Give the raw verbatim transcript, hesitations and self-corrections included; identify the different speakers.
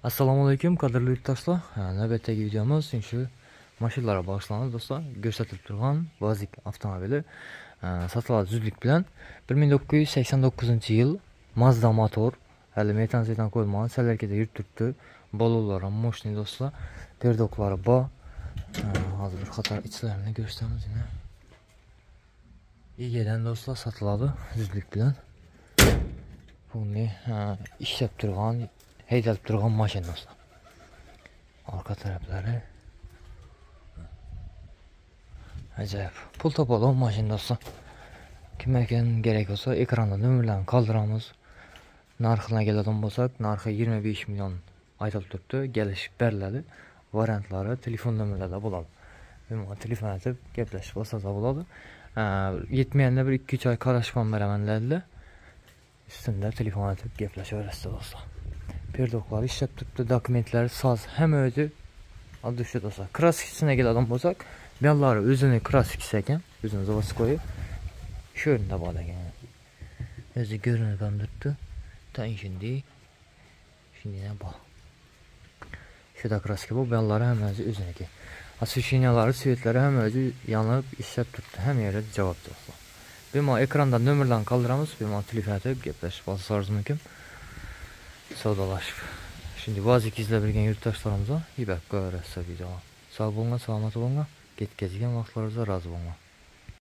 Speaker 1: Assalomu alaykum qadrli yurtdoshlar. Navbatdagi videomiz shu mashinalarga bag'ishlanadi do'stlar. Ko'rsatilib turgan Vazik avtomobili sotiladi zudlik bilan. bir ming to'qqiz yuz sakson to'qqizinchi yil Mazda motor, hali metan setan qo'yilmagan, salarkada yurib turibdi. Balolar ham moshni do'stlar. Perdoklari bor. Hozir bir qator ichlarini ko'rsatamiz yana. Egadan do'stlar sotiladi zudlik bilan. Buni ishlab turgan haydalib turgan mashina do'stlar. Arka taraflari ajoyib. Pul topadigan mashina do'stlar. Kimga kerak bo'lsa ekranda nomerlarni qoldiramiz. Narxini keladigan bo'lsak, narxi yigirma besh million aytilib turibdi. Kelishib beriladi. Variantlari telefon nomerlarida bo'ladi. Menga telefon etib gaplashib olsangiz bo'ladi. Yetmayanda bir ikki uch oy qarashib beraman dedilar. Üstünde telefon etib gaplashaverasiz do'stlar. Perdoklar ishlab turibdi, dokumentlari soz, hamma o'zi addushda do'stlar. Kraskisine keladigan bo'lsak, bellari o'zini kraskisi ekan, o'zini zavodskoyi. Shu yerda bor ekan. O'zi ko'rinib ham turibdi. Tan shunday. Shunday ham bor. Shuda kraska bu, bellari hammasi o'ziniki. Освещениялары, svetlari hamma o'zi yonib ishlab turibdi. Hamma yerda javob do'stlar. Bemalol ekrandan nomerlarni qoldiramiz, bemalol telefon etib gaplashib olsangiz mumkin. Savdolashib. Şimdi Vazik izlab birgan yurtdoshlarimiz ibob ko'rasiz video. Sog' bo'linglar, salomat bo'linglar. Ketkazgan vaqtlaringizga rozi bo'linglar.